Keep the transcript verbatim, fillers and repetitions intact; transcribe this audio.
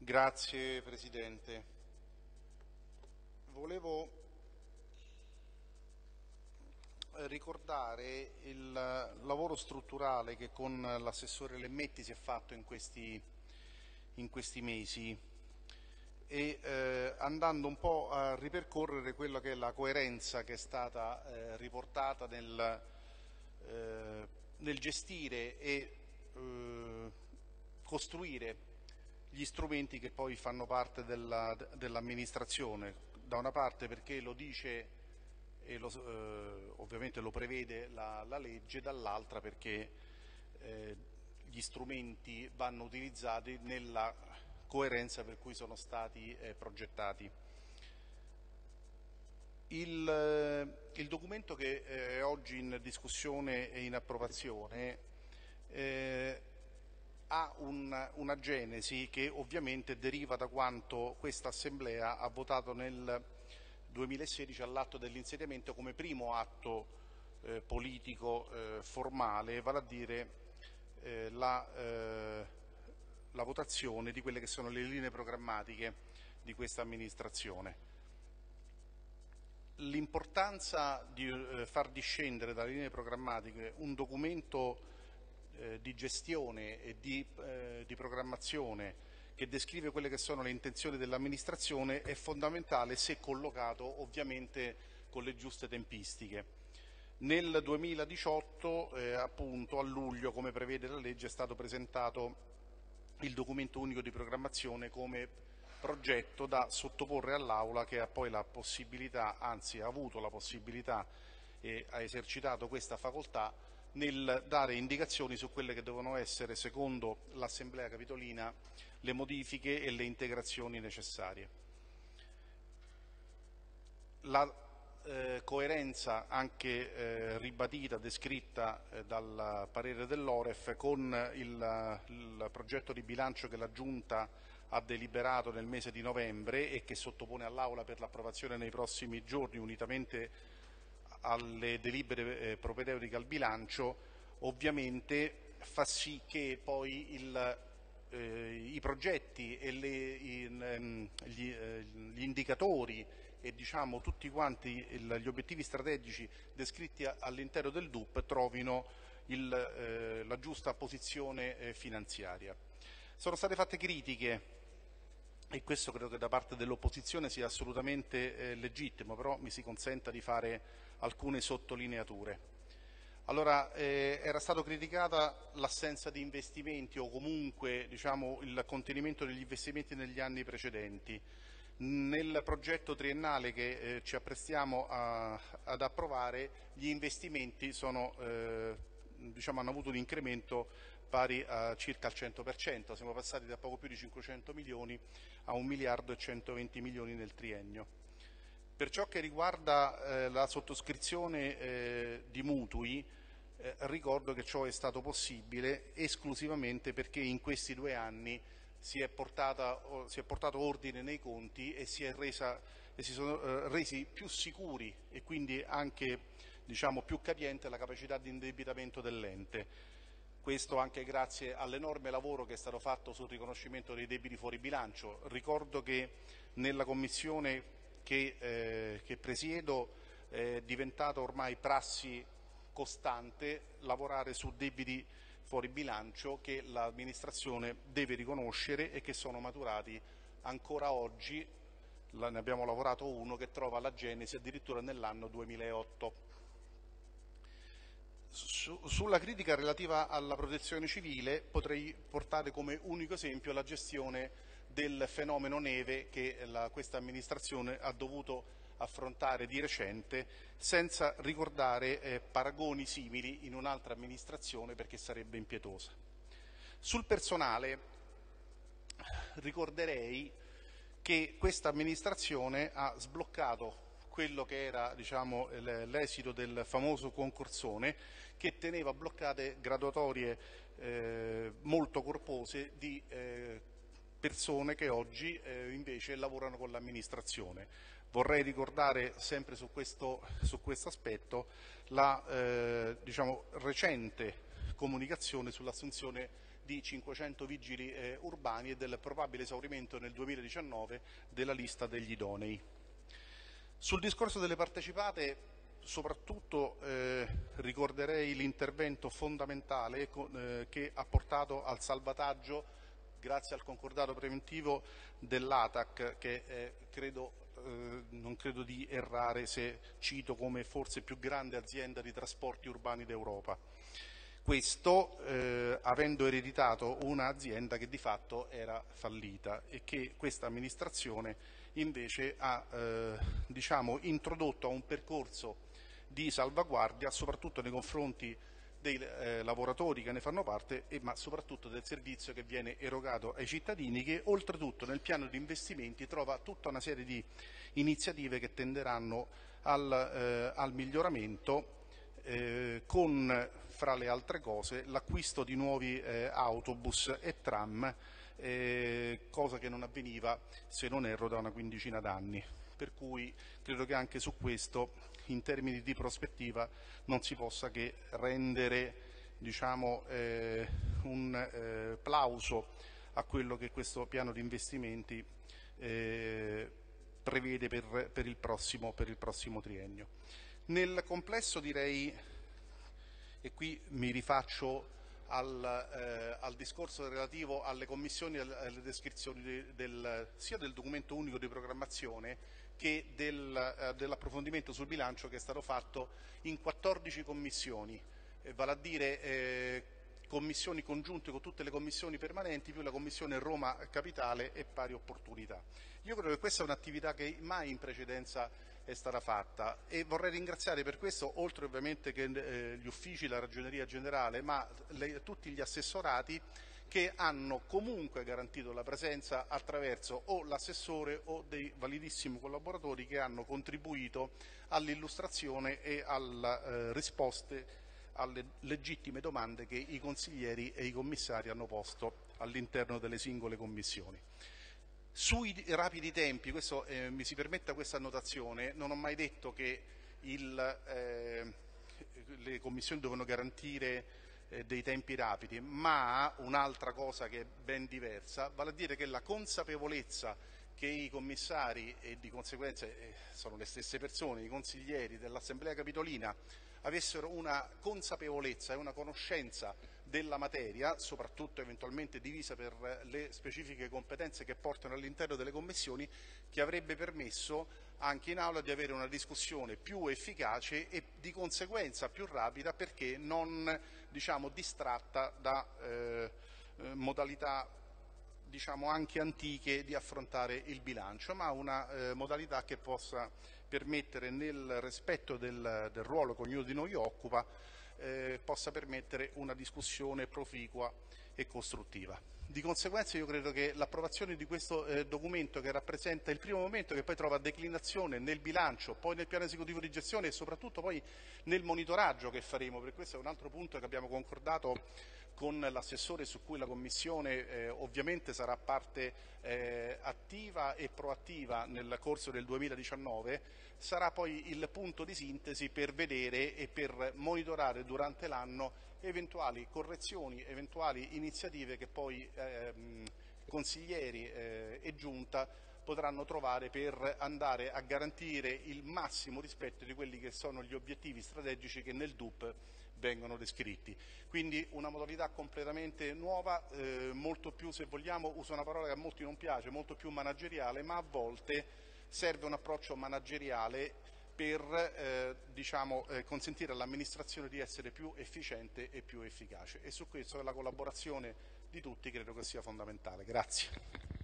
Grazie Presidente. Volevo ricordare il lavoro strutturale che con l'assessore Lemmetti si è fatto in questi, in questi mesi e eh, andando un po' a ripercorrere quella che è la coerenza che è stata eh, riportata nel, eh, nel gestire e eh, costruire gli strumenti che poi fanno parte della, dell'amministrazione, da una parte perché lo dice e lo, eh, ovviamente lo prevede la, la legge, dall'altra perché eh, gli strumenti vanno utilizzati nella coerenza per cui sono stati eh, progettati. Il, eh, il documento che è oggi in discussione e in approvazione eh, ha un, una genesi che ovviamente deriva da quanto questa Assemblea ha votato nel duemilasedici all'atto dell'insediamento come primo atto eh, politico eh, formale, vale a dire eh, la, eh, la votazione di quelle che sono le linee programmatiche di questa amministrazione. L'importanza di eh, far discendere dalle linee programmatiche un documento eh, di gestione e di, eh, di programmazione che descrive quelle che sono le intenzioni dell'amministrazione è fondamentale se collocato ovviamente con le giuste tempistiche. Nel duemiladiciotto, eh, appunto a luglio, come prevede la legge, è stato presentato il documento unico di programmazione come progetto da sottoporre all'Aula, che ha poi la possibilità, anzi ha avuto la possibilità e ha esercitato questa facoltà nel dare indicazioni su quelle che devono essere, secondo l'Assemblea Capitolina, le modifiche e le integrazioni necessarie. La eh, coerenza anche eh, ribadita, descritta eh, dal parere dell'O R E F con il, il progetto di bilancio che la Giunta ha deliberato nel mese di novembre e che sottopone all'Aula per l'approvazione nei prossimi giorni unitamente alle delibere eh, propedeutiche al bilancio, ovviamente fa sì che poi il, eh, i progetti e le, in, gli, eh, gli indicatori e diciamo tutti quanti il, gli obiettivi strategici descritti all'interno del D U P trovino il, eh, la giusta posizione eh, finanziaria. Sono state fatte critiche e questo credo che da parte dell'opposizione sia assolutamente eh, legittimo, però mi si consenta di fare alcune sottolineature. Allora, eh, era stata criticata l'assenza di investimenti o comunque diciamo, il contenimento degli investimenti negli anni precedenti. Nel progetto triennale che eh, ci apprestiamo a, ad approvare gli investimenti sono, eh, diciamo, hanno avuto un incremento pari a circa al cento per cento, siamo passati da poco più di cinquecento milioni a un miliardo e centoventi milioni nel triennio. Per ciò che riguarda eh, la sottoscrizione eh, di mutui, eh, ricordo che ciò è stato possibile esclusivamente perché in questi due anni si è, portata, si è portato ordine nei conti e si, è resa, e si sono eh, resi più sicuri e quindi anche diciamo, più capiente la capacità di indebitamento dell'ente. Questo anche grazie all'enorme lavoro che è stato fatto sul riconoscimento dei debiti fuori bilancio. Ricordo che nella commissione che, eh, che presiedo è diventata ormai prassi costante lavorare su debiti fuori bilancio che l'amministrazione deve riconoscere e che sono maturati ancora oggi. Ne abbiamo lavorato uno che trova la genesi addirittura nell'anno duemilaotto. Su, sulla critica relativa alla protezione civile potrei portare come unico esempio la gestione del fenomeno neve che la, questa amministrazione ha dovuto affrontare di recente senza ricordare eh, paragoni simili in un'altra amministrazione perché sarebbe impietosa. Sul personale ricorderei che questa amministrazione ha sbloccato quello che era diciamo, l'esito del famoso concorsone che teneva bloccate graduatorie eh, molto corpose di eh, persone che oggi eh, invece lavorano con l'amministrazione. Vorrei ricordare sempre su questo, su questo aspetto la eh, diciamo, recente comunicazione sull'assunzione di cinquecento vigili eh, urbani e del probabile esaurimento nel duemiladiciannove della lista degli idonei. Sul discorso delle partecipate, soprattutto eh, ricorderei l'intervento fondamentale eh, che ha portato al salvataggio, grazie al concordato preventivo, dell'A T A C, che eh, credo, eh, non credo di errare se cito come forse più grande azienda di trasporti urbani d'Europa. Questo eh, avendo ereditato un'azienda che di fatto era fallita e che questa amministrazione invece ha eh, diciamo, introdotto a un percorso di salvaguardia soprattutto nei confronti dei eh, lavoratori che ne fanno parte, e, ma soprattutto del servizio che viene erogato ai cittadini, che oltretutto nel piano di investimenti trova tutta una serie di iniziative che tenderanno al, eh, al miglioramento, eh, con fra le altre cose l'acquisto di nuovi eh, autobus e tram, eh, cosa che non avveniva, se non erro, da una quindicina d'anni. Per cui credo che anche su questo, in termini di prospettiva, non si possa che rendere diciamo, eh, un eh, plauso a quello che questo piano di investimenti eh, prevede per, per, il prossimo, per il prossimo triennio. Nel complesso direi, e qui mi rifaccio al, eh, al discorso relativo alle commissioni e alle descrizioni de, del, sia del documento unico di programmazione che del, eh, dell'approfondimento sul bilancio, che è stato fatto in quattordici commissioni, eh, vale a dire eh, commissioni congiunte con tutte le commissioni permanenti più la commissione Roma Capitale e Pari Opportunità. Io credo che questa è un'attività che mai in precedenza è stata fatta, e vorrei ringraziare per questo, oltre ovviamente che eh, gli uffici, la Ragioneria Generale, ma le, tutti gli assessorati che hanno comunque garantito la presenza attraverso o l'assessore o dei validissimi collaboratori che hanno contribuito all'illustrazione e alle eh, risposte alle legittime domande che i consiglieri e i commissari hanno posto all'interno delle singole commissioni. Sui rapidi tempi, questo, eh, mi si permetta questa annotazione, non ho mai detto che il, eh, le commissioni devono garantire eh, dei tempi rapidi, ma un'altra cosa che è ben diversa, vale a dire che la consapevolezza che i commissari, e di conseguenza eh, sono le stesse persone, i consiglieri dell'Assemblea Capitolina, avessero una consapevolezza e una conoscenza della materia, soprattutto eventualmente divisa per le specifiche competenze che portano all'interno delle commissioni, che avrebbe permesso anche in aula di avere una discussione più efficace e di conseguenza più rapida, perché non diciamo, distratta da eh, modalità diciamo anche antiche di affrontare il bilancio, ma una eh, modalità che possa permettere, nel rispetto del, del ruolo che ognuno di noi occupa, eh, possa permettere una discussione proficua e costruttiva. Di conseguenza io credo che l'approvazione di questo eh, documento, che rappresenta il primo momento che poi trova declinazione nel bilancio, poi nel piano esecutivo di gestione e soprattutto poi nel monitoraggio che faremo, perché questo è un altro punto che abbiamo concordato con l'assessore, su cui la Commissione eh, ovviamente sarà parte eh, attiva e proattiva nel corso del duemiladiciannove, sarà poi il punto di sintesi per vedere e per monitorare durante l'anno eventuali correzioni, eventuali iniziative che poi ehm, consiglieri eh, e giunta potranno trovare per andare a garantire il massimo rispetto di quelli che sono gli obiettivi strategici che nel D U P vengono descritti. Quindi una modalità completamente nuova, eh, molto più, se vogliamo, uso una parola che a molti non piace, molto più manageriale, ma a volte serve un approccio manageriale per eh, diciamo, eh, consentire all'amministrazione di essere più efficiente e più efficace, e su questo la collaborazione di tutti credo che sia fondamentale. Grazie.